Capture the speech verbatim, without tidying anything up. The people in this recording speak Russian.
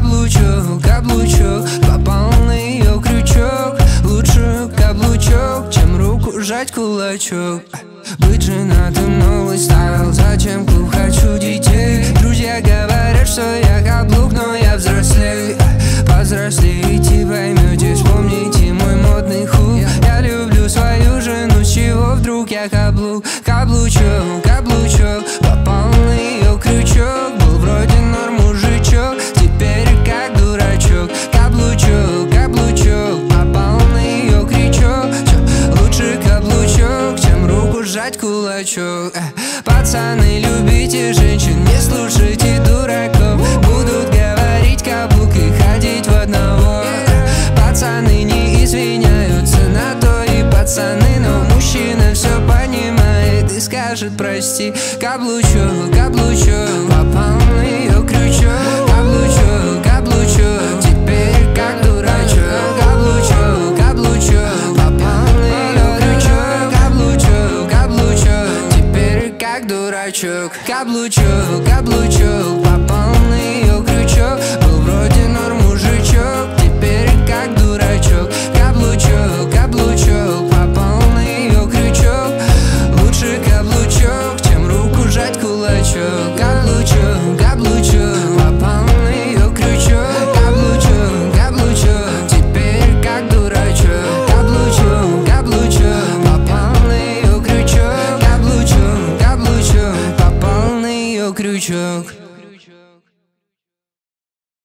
Каблучок, каблучок, попал на ее крючок. Лучше каблучок, чем руку жать кулачок. Быть женатым новый стайл, зачем клуб, хочу детей. Друзья говорят, что я каблук, но я взрослей. Повзрослеете, поймете, вспомните мой модный хук. Я люблю свою жену, с чего вдруг я каблук. Каблучок, каблучок, попал на ее крючок. Был вроде норм мужичок, теперь как дурачок. Каблучок, каблучок, попал на ее крючок. Чё, лучше каблучок, чем руку сжать кулачок. Пацаны, любите женщин, не слушайте дураков. Будут говорить каблук и ходить в одного. Пацаны не извиняются на то и пацаны, но мужчина все понимает и скажет прости. Каблучок,